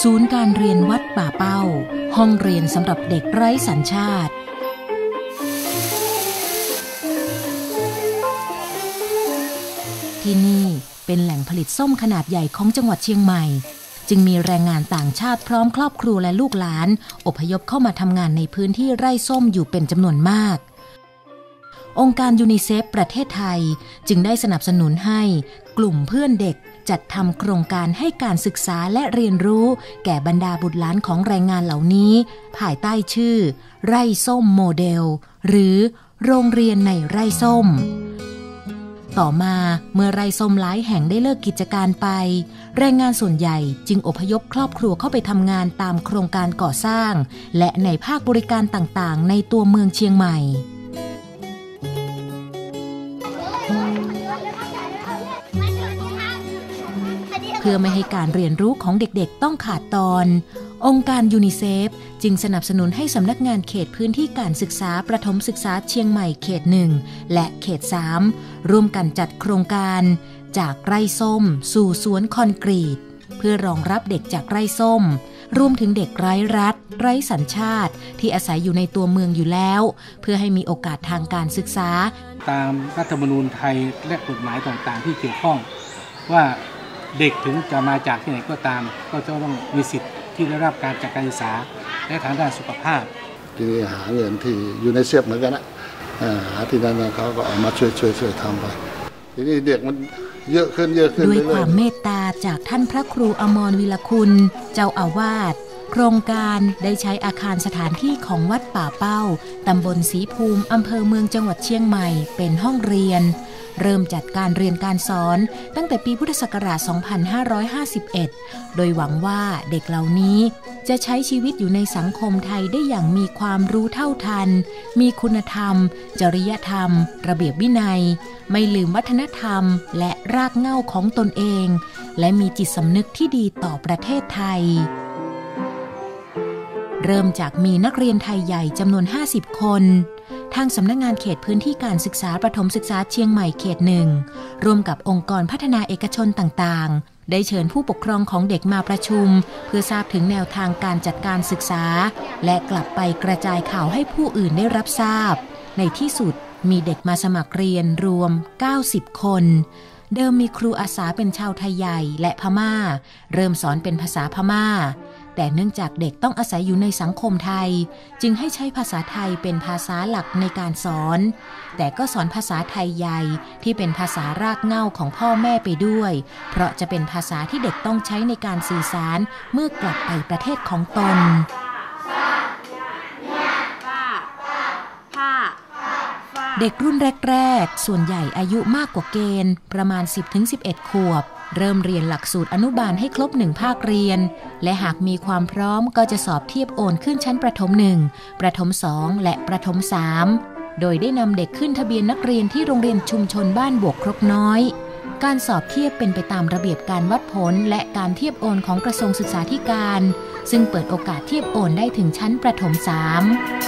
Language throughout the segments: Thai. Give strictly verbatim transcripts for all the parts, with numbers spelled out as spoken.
ศูนย์การเรียนวัดป่าเป้าห้องเรียนสำหรับเด็กไร้สัญชาติที่นี่เป็นแหล่งผลิตส้มขนาดใหญ่ของจังหวัดเชียงใหม่จึงมีแรงงานต่างชาติพร้อมครอบครัวและลูกหลานอพยพเข้ามาทำงานในพื้นที่ไร่ส้มอยู่เป็นจำนวนมากองค์การยูนิเซฟประเทศไทยจึงได้สนับสนุนให้กลุ่มเพื่อนเด็กจัดทำโครงการให้การศึกษาและเรียนรู้แก่บรรดาบุตรหลานของแรงงานเหล่านี้ภายใต้ชื่อไร่ส้มโมเดลหรือโรงเรียนในไร่ส้มต่อมาเมื่อไร่ส้มหลายแห่งได้เลิกกิจการไปแรงงานส่วนใหญ่จึงอพยพครอบครัวเข้าไปทำงานตามโครงการก่อสร้างและในภาคบริการต่างๆในตัวเมืองเชียงใหม่เพื่อไม่ให้การเรียนรู้ของเด็กๆต้องขาดตอนองค์การยูนิเซฟจึงสนับสนุนให้สำนักงานเขตพื้นที่การศึกษาประถมศึกษาเชียงใหม่เขตหนึ่งและเขตสามร่วมกันจัดโครงการจากไร่ส้มสู่สวนคอนกรีตเพื่อรองรับเด็กจากไร่ส้มรวมถึงเด็กไร้รัฐไร้สัญชาติที่อาศัยอยู่ในตัวเมืองอยู่แล้วเพื่อให้มีโอกาสทางการศึกษาตามรัฐธรรมนูญไทยและกฎหมายต่างๆที่เกี่ยวข้องว่าเด็กถึงจะมาจากที่ไหนก็ตามก็จะต้องมีสิทธิ์ที่ได้รับการจัดการศึกษาและทางด้านสุขภาพทีนี้หาเงินที่อยู่ในเซียบเหมือนกันนะหาที่นั้นเขาก็เอามาช่วยช่วยช่วยทำไปทีนี้เด็กมันเยอะขึ้นเยอะขึ้นด้วยความเมตตาจากท่านพระครูอมรวิรคุณเจ้าอาวาสโครงการได้ใช้อาคารสถานที่ของวัดป่าเป้าตำบลศรีภูมิอำเภอเมืองจังหวัดเชียงใหม่เป็นห้องเรียนเริ่มจัดการเรียนการสอนตั้งแต่ปีพุทธศักราช สองพันห้าร้อยห้าสิบเอ็ด โดยหวังว่าเด็กเหล่านี้จะใช้ชีวิตอยู่ในสังคมไทยได้อย่างมีความรู้เท่าทันมีคุณธรรมจริยธรรมระเบียบวินัยไม่ลืมวัฒนธรรมและรากเหง้าของตนเองและมีจิตสำนึกที่ดีต่อประเทศไทยเริ่มจากมีนักเรียนไทยใหญ่จำนวนห้าสิบคนทางสำนักงานเขตพื้นที่การศึกษาประถมศึกษาเชียงใหม่เขตหนึ่งร่วมกับองค์กรพัฒนาเอกชนต่างๆได้เชิญผู้ปกครองของเด็กมาประชุมเพื่อทราบถึงแนวทางการจัดการศึกษาและกลับไปกระจายข่าวให้ผู้อื่นได้รับทราบในที่สุดมีเด็กมาสมัครเรียนรวมเก้าสิบคนเดิมมีครูอาสาเป็นชาวไทยใหญ่และพม่าเริ่มสอนเป็นภาษาพม่าแต่เนื่องจากเด็กต้องอาศัยอยู่ในสังคมไทยจึงให้ใช้ภาษาไทยเป็นภาษาหลักในการสอนแต่ก็สอนภาษาไทยใหญ่ที่เป็นภาษารากเหง้าของพ่อแม่ไปด้วยเพราะจะเป็นภาษาที่เด็กต้องใช้ในการสื่อสารเมื่อกลับไปประเทศของตนเด็กรุ่นแรกๆส่วนใหญ่อายุมากกว่าเกณฑ์ประมาณ สิบถึงสิบเอ็ด ขวบเริ่มเรียนหลักสูตรอนุบาลให้ครบหนึ่งภาคเรียนและหากมีความพร้อมก็จะสอบเทียบโอนขึ้นชั้นประถมหนึ่งประถมสองและประถมสามโดยได้นำเด็กขึ้นทะเบียนนักเรียนที่โรงเรียนชุมชนบ้านบวกครกน้อยการสอบเทียบเป็นไปตามระเบียบการวัดผลและการเทียบโอนของกระทรวงศึกษาธิการซึ่งเปิดโอกาสเทียบโอนได้ถึงชั้นประถมสาม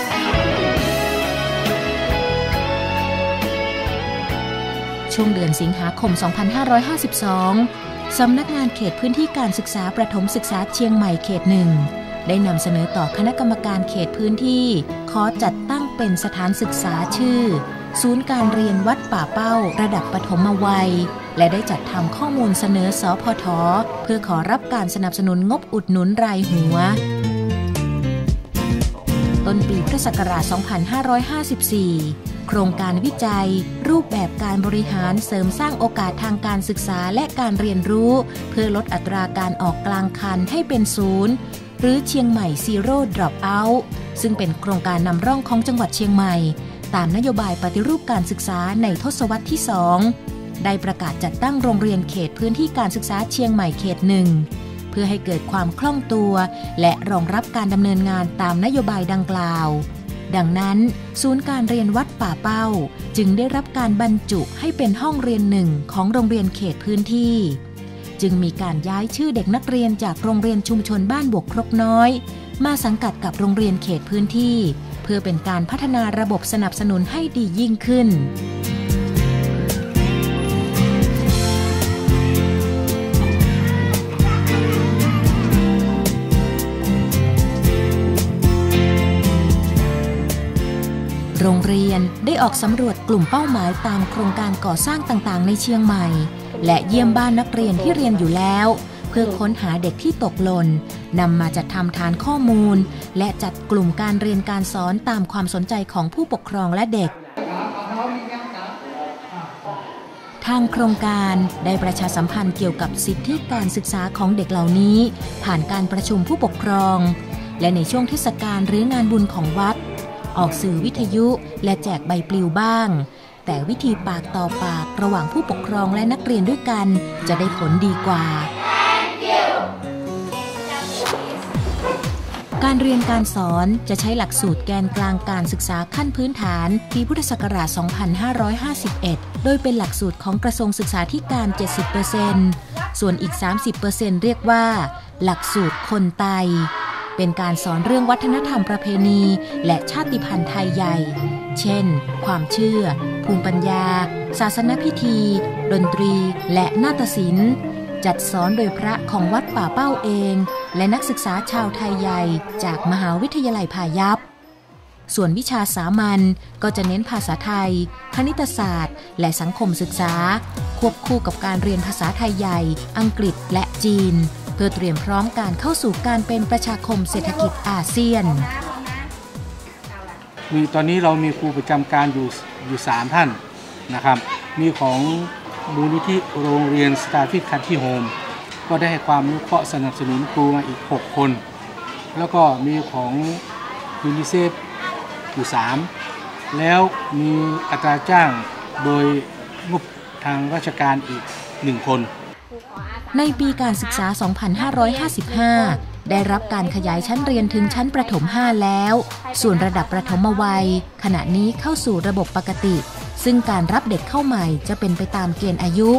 ช่วงเดือนสิงหาคม สองพันห้าร้อยห้าสิบสอง สำนักงานเขตพื้นที่การศึกษาประถมศึกษาเชียงใหม่เขตหนึ่งได้นำเสนอต่อคณะกรรมการเขตพื้นที่ขอจัดตั้งเป็นสถานศึกษาชื่อศูนย์การเรียนวัดป่าเป้าระดับปฐมวัยและได้จัดทำข้อมูลเสนอสพท.เพื่อขอรับการสนับสนุนงบอุดหนุนรายหัวต้นปีพุทธศักราช สองพันห้าร้อยห้าสิบสี่โครงการวิจัยรูปแบบการบริหารเสริมสร้างโอกาสทางการศึกษาและการเรียนรู้เพื่อลดอัตราการออกกลางคันให้เป็นศูนย์หรือเชียงใหม่ซีโร่ดรอปเอาท์ซึ่งเป็นโครงการนำร่องของจังหวัดเชียงใหม่ตามนโยบายปฏิรูปการศึกษาในทศวรรษที่สองได้ประกาศจัดตั้งโรงเรียนเขตพื้นที่การศึกษาเชียงใหม่เขตหนึ่งเพื่อให้เกิดความคล่องตัวและรองรับการดำเนินงานตามนโยบายดังกล่าวดังนั้นศูนย์การเรียนวัดป่าเป้าจึงได้รับการบรรจุให้เป็นห้องเรียนหนึ่งของโรงเรียนเขตพื้นที่จึงมีการย้ายชื่อเด็กนักเรียนจากโรงเรียนชุมชนบ้านบวกครกน้อยมาสังกัดกับโรงเรียนเขตพื้นที่เพื่อเป็นการพัฒนาระบบสนับสนุนให้ดียิ่งขึ้นรงเรียนได้ออกสำรวจกลุ่มเป้าหมายตามโครงการก่อสร้างต่างๆในเชียงใหม่และเยี่ยมบ้านนักเรียนที่เรียนอยู่แล้วเพื่อค้นหาเด็กที่ตกหล่นนำมาจัดทำฐานข้อมูลและจัดกลุ่มการเรียนการสอนตามความสนใจของผู้ปกครองและเด็กทางโครงการได้ประชาสัมพันธ์เกี่ยวกับสิทธิการศึกษาของเด็กเหล่านี้ผ่านการประชุมผู้ปกครองและในช่วงเทศกาลหรืองานบุญของวัดออกสื่อวิทยุและแจกใบปลิวบ้างแต่วิธีปากต่อปากระหว่างผู้ปกครองและนักเรียนด้วยกันจะได้ผลดีกว่าการเรียนการสอนจะใช้หลักสูตรแกนกลางการศึกษาขั้นพื้นฐานปีพุทธศักราช สองพันห้าร้อยห้าสิบเอ็ด โดยเป็นหลักสูตรของกระทรวงศึกษาธิการ เจ็ดสิบเปอร์เซ็นต์ ส่วนอีก สามสิบเปอร์เซ็นต์ เรียกว่าหลักสูตรคนไตเป็นการสอนเรื่องวัฒนธรรมประเพณีและชาติพันธุ์ไทยใหญ่เช่นความเชื่อภูมิปัญญาศาสนพิธีดนตรีและนาฏศิลป์จัดสอนโดยพระของวัดป่าเป้าเองและนักศึกษาชาวไทยใหญ่จากมหาวิทยาลัยพายัพส่วนวิชาสามัญก็จะเน้นภาษาไทยคณิตศาสตร์และสังคมศึกษาควบคู่กับการเรียนภาษาไทยใหญ่อังกฤษและจีนเพื่อเตรียมพร้อมการเข้าสู่การเป็นประชาคมเศรษฐกิจอาเซียนมีตอนนี้เรามีครูประจำการอยู่อยู่สามท่านนะครับมีของมูลนิธิโรงเรียน Starfish Country Home ก็ได้ให้ความรู้เคราะห์สนับสนุนครูมาอีกหกคนแล้วก็มีของยูนิเซฟอยู่สามแล้วมีอัตราจ้างโดยงบทางราชการอีกหนึ่งคนในปีการศึกษา สองพันห้าร้อยห้าสิบห้า ได้รับการขยายชั้นเรียนถึงชั้นประถมห้าแล้วส่วนระดับประถมวัยขณะนี้เข้าสู่ระบบปกติซึ่งการรับเด็กเข้าใหม่จะเป็นไปตามเกณฑ์อายุ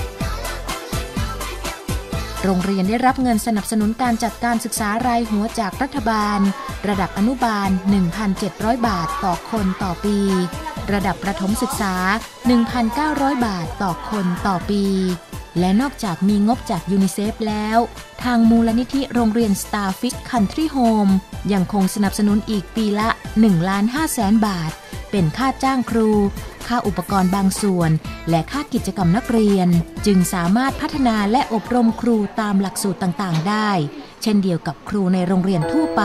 โรงเรียนได้รับเงินสนับสนุนการจัดการศึกษารายหัวจากรัฐบาลระดับอนุบาล หนึ่งพันเจ็ดร้อย บาทต่อคนต่อปีระดับประถมศึกษา หนึ่งพันเก้าร้อย บาทต่อคนต่อปีและนอกจากมีงบจากยูนิเซฟแล้วทางมูลนิธิโรงเรียน Starfish Country Home ยังคงสนับสนุนอีกปีละ หนึ่งล้านห้าแสน บาทเป็นค่าจ้างครูค่าอุปกรณ์บางส่วนและค่ากิจกรรมนักเรียนจึงสามารถพัฒนาและอบรมครูตามหลักสูตรต่างๆได้เช่นเดียวกับครูในโรงเรียนทั่วไป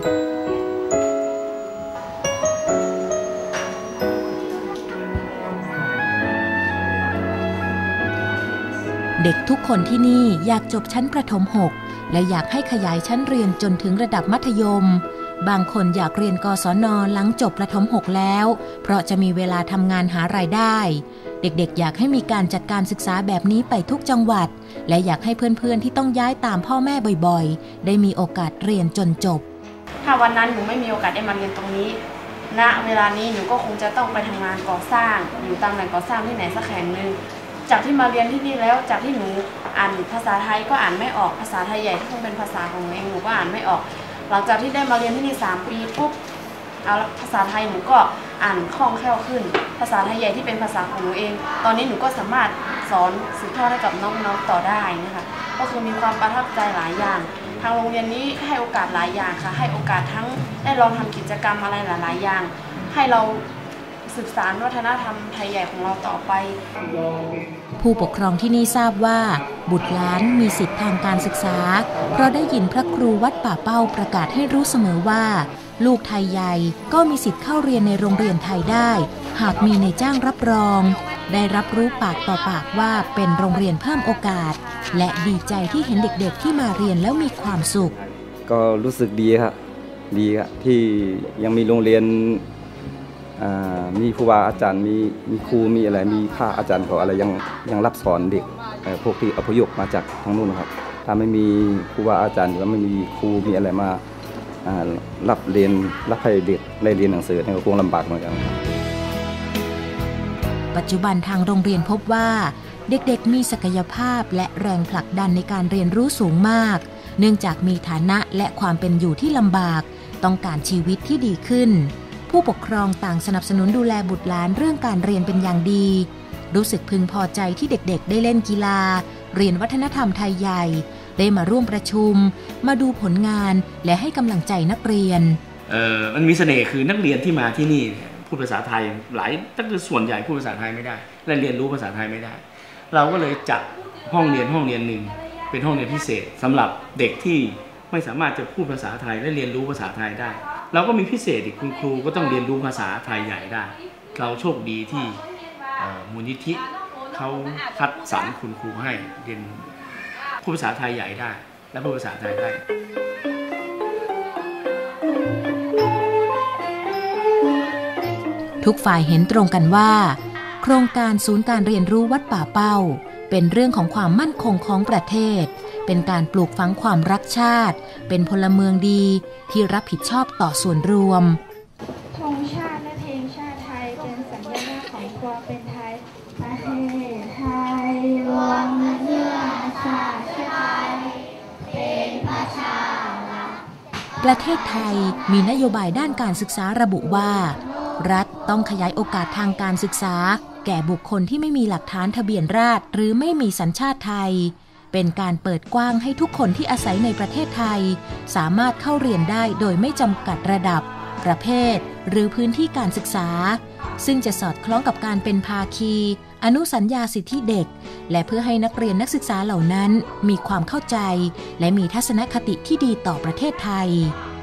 เด็กทุกคนที่นี่อยากจบชั้นประถมหกและอยากให้ขยายชั้นเรียนจนถึงระดับมัธยมบางคนอยากเรียนกศน.หลังจบประถมหกแล้วเพราะจะมีเวลาทำงานหารายได้เด็กๆอยากให้มีการจัดการศึกษาแบบนี้ไปทุกจังหวัดและอยากให้เพื่อนๆที่ต้องย้ายตามพ่อแม่บ่อยๆได้มีโอกาสเรียนจนจบถ้าวันนั้นหนูไม่มีโอกาสได้มาเรียนตรงนี้ณเวลานี้หนูก็คงจะต้องไปทำงานก่อสร้างอยู่ตามแหล่งก่อสร้างที่ไหนสักแห่งหนึ่งจากที่มาเรียนที่นี่แล้วจากที่หนูอ่านภาษาไทยก็อ่านไม่ออกภาษาไทยใหญ่ที่คงเป็นภาษาของหนูเองหนูก็อ่านไม่ออกหลังจากที่ได้มาเรียนที่นี่สามปีปุ๊บเอาภาษาไทยหนูก็อ่านคล่องแคล่วขึ้นภาษาไทยใหญ่ที่เป็นภาษาของหนูเองตอนนี้หนูก็สามารถสอนสืบทอดให้กับน้องๆต่อได้นะคะก็คือมีความประทับใจหลายอย่างทางโรงเรียนนี้ให้โอกาสหลายอย่างค่ะให้โอกาสทั้งได้ลองทำกิจกรรมอะไรหลายๆอย่างให้เราสืบสานวัฒนธรรมไทยใหญ่ของเราต่อไปผู้ปกครองที่นี่ทราบว่าบุตรหลานมีสิทธิทางการศึกษาเพราะได้ยินพระครูวัดป่าเป้าประกาศให้รู้เสมอว่าลูกไทยใหญ่ก็มีสิทธิ์เข้าเรียนในโรงเรียนไทยได้หากมีนายจ้างรับรองได้รับรู้ปากต่อปากว่าเป็นโรงเรียนเพิ่มโอกาสและดีใจที่เห็นเด็กๆที่มาเรียนแล้วมีความสุขก็รู้สึกดีครับดีครับที่ยังมีโรงเรียนมีครูบาอาจารย์มีมีครูมีอะไรมีค่าอาจารย์เขาอะไรยังยังรับสอนเด็กพวกที่อพยพมาจากทางนู้นนะครับถ้าไม่มีครูบาอาจารย์หรือว่าไม่มีครูมีอะไรมารับเรียนรับให้เด็กได้เรียนหนังสือเนี่ยก็คงลำบากเหมือนกันปัจจุบันทางโรงเรียนพบว่าเด็กๆมีศักยภาพและแรงผลักดันในการเรียนรู้สูงมากเนื่องจากมีฐานะและความเป็นอยู่ที่ลำบากต้องการชีวิตที่ดีขึ้นผู้ปกครองต่างสนับสนุนดูแลบุตรหลานเรื่องการเรียนเป็นอย่างดีรู้สึกพึงพอใจที่เด็กๆได้เล่นกีฬาเรียนวัฒนธรรมไทยใหญ่ได้มาร่วมประชุมมาดูผลงานและให้กำลังใจนักเรียนเออมันมีเสน่ห์คือนักเรียนที่มาที่นี่พดภาษาไทยหลายตั้งแต่ส่วนใหญ่พูดภาษาไทยไม่ได้และเรียนรู้ภาษาไทยไม่ได้เราก็เลยจัดห้องเรียนห้องเรียนหนึ่งเป็นห้องเรียนพิเศษสำหรับเด็กที่ไม่สามารถจะพูดภาษาไทยและเรียนรู้ภาษาไทยได้เราก็มีพิเศษอีกคุณครูก็ต้องเรียนรู้ภาษาไทยใหญ่ได้เราโชคดีที่มูลนิธิเขาคัดสรรคุณครูให้เรียนพูดภาษาไทยใหญ่ได้และพูดภาษาไทยได้ทุกฝ่ายเห็นตรงกันว่าโครงการศูนย์การเรียนรู้วัดป่าเป้าเป็นเรื่องของความมั่นคงของประเทศเป็นการปลูกฝังความรักชาติเป็นพลเมืองดีที่รับผิดชอบต่อส่วนรวมธงชาติและเพลงชาติไทยเป็นสัญลักษณ์ของความเป็นไทยประเทศไทยรวมเนื้อชาติไทยเป็นประชารัฐประเทศไทยมีนโยบายด้านการศึกษาระบุว่ารัฐต้องขยายโอกาสทางการศึกษาแก่บุคคลที่ไม่มีหลักฐานทะเบียนราษฎร์หรือไม่มีสัญชาติไทยเป็นการเปิดกว้างให้ทุกคนที่อาศัยในประเทศไทยสามารถเข้าเรียนได้โดยไม่จำกัดระดับประเภทหรือพื้นที่การศึกษาซึ่งจะสอดคล้องกับการเป็นภาคีอนุสัญญาสิทธิเด็กและเพื่อให้นักเรียนนักศึกษาเหล่านั้นมีความเข้าใจและมีทัศนคติที่ดีต่อประเทศไทย